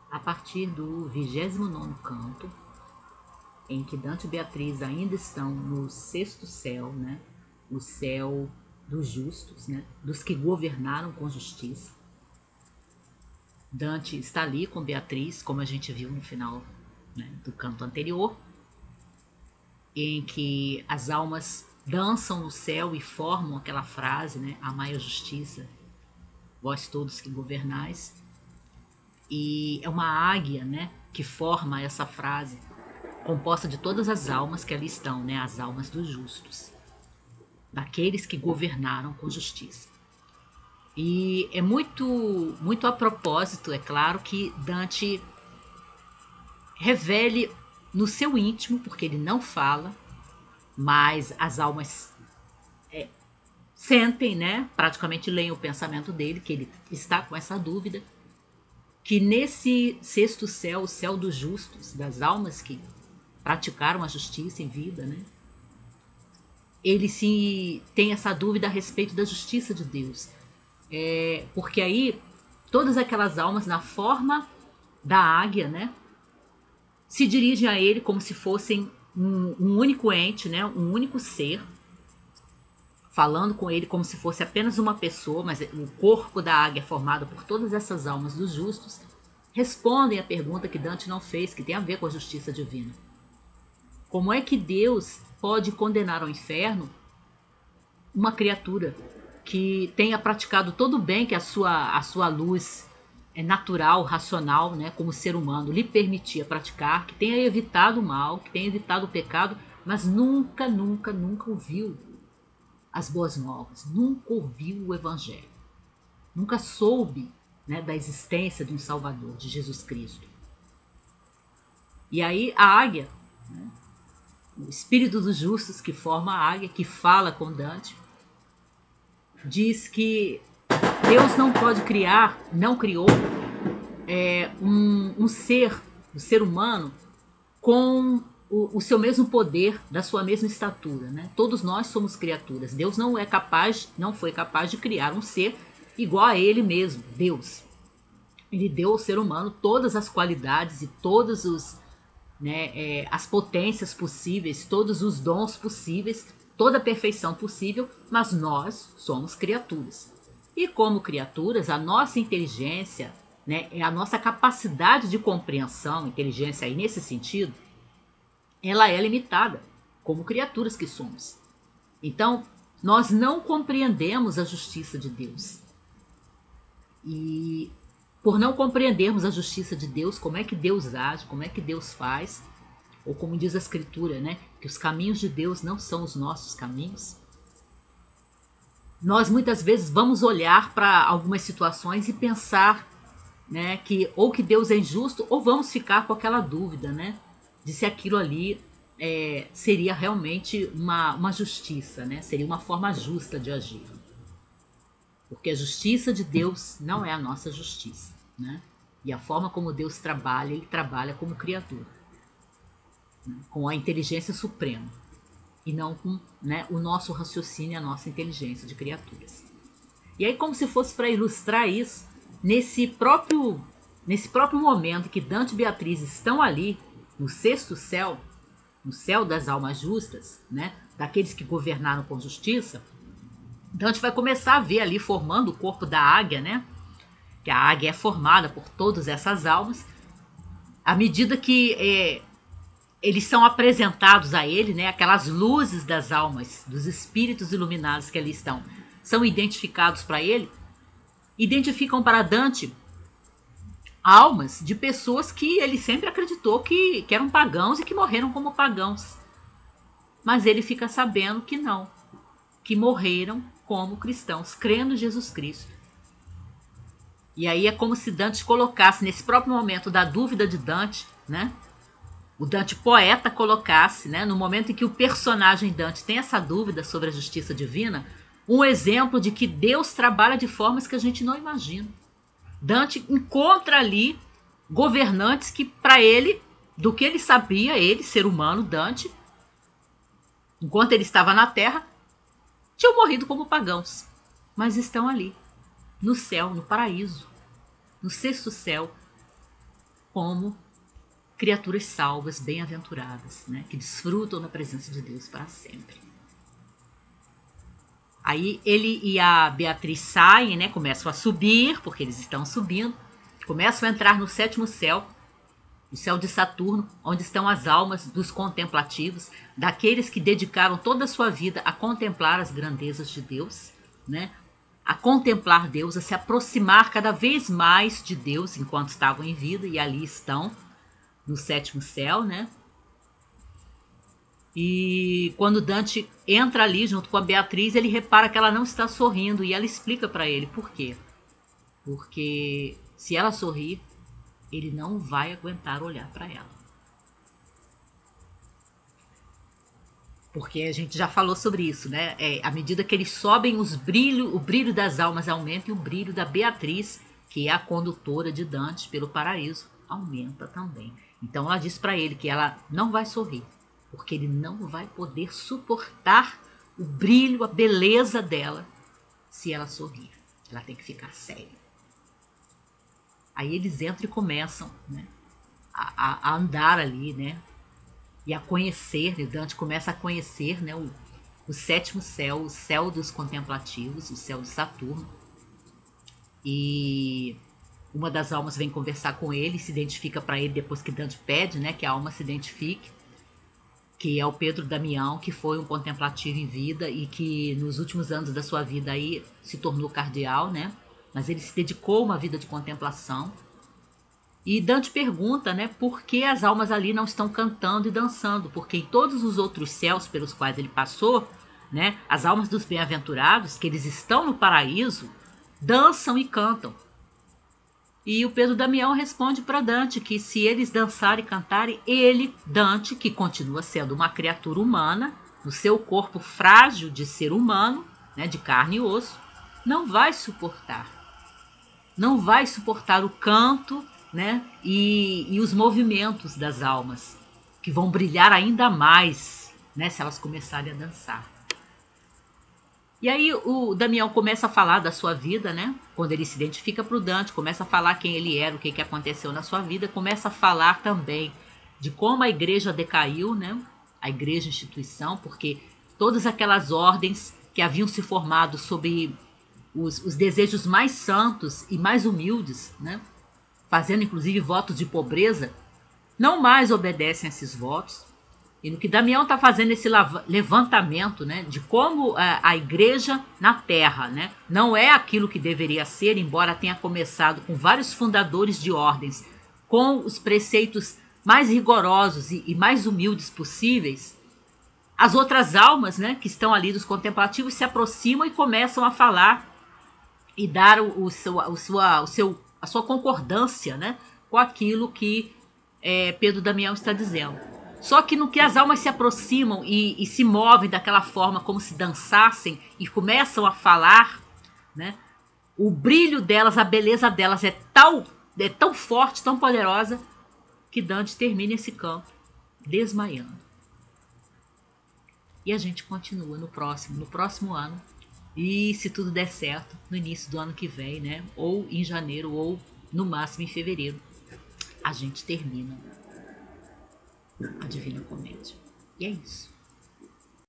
a partir do 29º canto, em que Dante e Beatriz ainda estão no sexto céu, né? O céu dos justos, né? Dos que governaram com justiça. Dante está ali com Beatriz, como a gente viu no final, né, do canto anterior, em que as almas dançam no céu e formam aquela frase, né? Amai a justiça, vós todos que governais. E é uma águia, né, que forma essa frase, composta de todas as almas que ali estão, né, as almas dos justos, daqueles que governaram com justiça. E é muito a propósito, é claro, que Dante revele no seu íntimo, porque ele não fala, mas as almas sentem, né, praticamente leem o pensamento dele, que ele está com essa dúvida, que nesse sexto céu, o céu dos justos, das almas que praticaram a justiça em vida, né, ele se tem essa dúvida a respeito da justiça de Deus. Porque aí todas aquelas almas na forma da águia, né, se dirigem a ele como se fossem um único ente, né, um único ser, falando com ele como se fosse apenas uma pessoa, mas o corpo da águia formado por todas essas almas dos justos, respondem à pergunta que Dante não fez, que tem a ver com a justiça divina. Como é que Deus pode condenar ao inferno uma criatura que tenha praticado todo o bem que a sua luz é natural, racional, né, como ser humano, lhe permitia praticar, que tenha evitado o mal, que tenha evitado o pecado, mas nunca, nunca, nunca ouviu as boas novas, nunca ouviu o evangelho, nunca soube, né, da existência de um Salvador, de Jesus Cristo. E aí a águia, né, o espírito dos justos que forma a águia, que fala com Dante, diz que Deus não pode criar, não criou um ser, um ser humano, com o seu mesmo poder, da sua mesma estatura, né? Todos nós somos criaturas. Deus não é capaz, não foi capaz de criar um ser igual a ele mesmo, Deus. Ele deu ao ser humano todas as qualidades e todos os, né, as potências possíveis, todos os dons possíveis, toda a perfeição possível, mas nós somos criaturas. E como criaturas, a nossa inteligência, né, a nossa capacidade de compreensão, inteligência aí nesse sentido, ela é limitada, como criaturas que somos. Então, nós não compreendemos a justiça de Deus. E por não compreendermos a justiça de Deus, como é que Deus age, como é que Deus faz, ou como diz a Escritura, né, que os caminhos de Deus não são os nossos caminhos, nós muitas vezes vamos olhar para algumas situações e pensar, né, que ou que Deus é injusto, ou vamos ficar com aquela dúvida, né, de se aquilo ali seria realmente uma justiça, né, seria uma forma justa de agir. Porque a justiça de Deus não é a nossa justiça, né? E a forma como Deus trabalha, ele trabalha como criador, né, com a inteligência suprema, e não com, né, o nosso raciocínio e a nossa inteligência de criaturas. E aí, como se fosse para ilustrar isso, nesse próprio momento que Dante e Beatriz estão ali, no sexto céu, no céu das almas justas, né, daqueles que governaram com justiça, Dante vai começar a ver ali formando o corpo da águia, né, que a águia é formada por todas essas almas, à medida que eles são apresentados a ele, né, aquelas luzes das almas, dos espíritos iluminados que ali estão, são identificados para ele, identificam para Dante almas de pessoas que ele sempre acreditou que eram pagãos e que morreram como pagãos. Mas ele fica sabendo que não, que morreram como cristãos, crendo em Jesus Cristo. E aí é como se Dante colocasse, nesse próprio momento da dúvida de Dante, né, o Dante poeta colocasse, né, no momento em que o personagem Dante tem essa dúvida sobre a justiça divina, um exemplo de que Deus trabalha de formas que a gente não imagina. Dante encontra ali governantes que, para ele, do que ele sabia, ele, ser humano, Dante, enquanto ele estava na Terra, tinham morrido como pagãos, mas estão ali, no céu, no paraíso, no sexto céu, como criaturas salvas, bem-aventuradas, né, que desfrutam da presença de Deus para sempre. Aí ele e a Beatriz saem, né, começam a subir, porque eles estão subindo, começam a entrar no 7º céu, o céu de Saturno, onde estão as almas dos contemplativos, daqueles que dedicaram toda a sua vida a contemplar as grandezas de Deus, né, a contemplar Deus, a se aproximar cada vez mais de Deus enquanto estavam em vida, e ali estão no 7º céu, né? E quando Dante entra ali junto com a Beatriz, ele repara que ela não está sorrindo e ela explica para ele por quê. Porque se ela sorrir, ele não vai aguentar olhar para ela. Porque a gente já falou sobre isso, né? À medida que eles sobem, o brilho das almas aumenta e o brilho da Beatriz, que é a condutora de Dante pelo paraíso, aumenta também. Então ela diz para ele que ela não vai sorrir, porque ele não vai poder suportar o brilho, a beleza dela se ela sorrir. Ela tem que ficar séria. Aí eles entram e começam, né, a andar ali, né, e a conhecer, né, Dante começa a conhecer, né, o 7º céu, o céu dos contemplativos, o céu de Saturno. E uma das almas vem conversar com ele, se identifica para ele depois que Dante pede, né, que a alma se identifique, que é o Pedro Damião, que foi um contemplativo em vida e que nos últimos anos da sua vida aí se tornou cardeal, né? Mas ele se dedicou a uma vida de contemplação. E Dante pergunta, né, por que as almas ali não estão cantando e dançando, porque em todos os outros céus pelos quais ele passou, né, as almas dos bem-aventurados, que eles estão no paraíso, dançam e cantam. E o Pedro Damião responde para Dante que se eles dançarem e cantarem, ele, Dante, que continua sendo uma criatura humana, no seu corpo frágil de ser humano, né, de carne e osso, não vai suportar. Não vai suportar o canto, né, e os movimentos das almas, que vão brilhar ainda mais, né, se elas começarem a dançar. E aí o Damião começa a falar da sua vida, né? Quando ele se identifica para o Dante, começa a falar quem ele era, o que aconteceu na sua vida, começa a falar também de como a igreja decaiu, né? A igreja instituição, porque todas aquelas ordens que haviam se formado sob os desejos mais santos e mais humildes, né? Fazendo inclusive votos de pobreza, não mais obedecem a esses votos. E no que Damião está fazendo esse levantamento, né, de como a igreja na terra, né, não é aquilo que deveria ser, embora tenha começado com vários fundadores de ordens, com os preceitos mais rigorosos e mais humildes possíveis, as outras almas, né, que estão ali dos contemplativos se aproximam e começam a falar e dar a sua concordância, né, com aquilo que Pedro Damião está dizendo. Só que no que as almas se aproximam e se movem daquela forma como se dançassem e começam a falar, né, o brilho delas, a beleza delas é tão forte, tão poderosa, que Dante termina esse canto desmaiando. E a gente continua no próximo ano. E se tudo der certo, no início do ano que vem, né, ou em janeiro, ou no máximo em fevereiro, a gente termina a Divina Comédia. E é isso.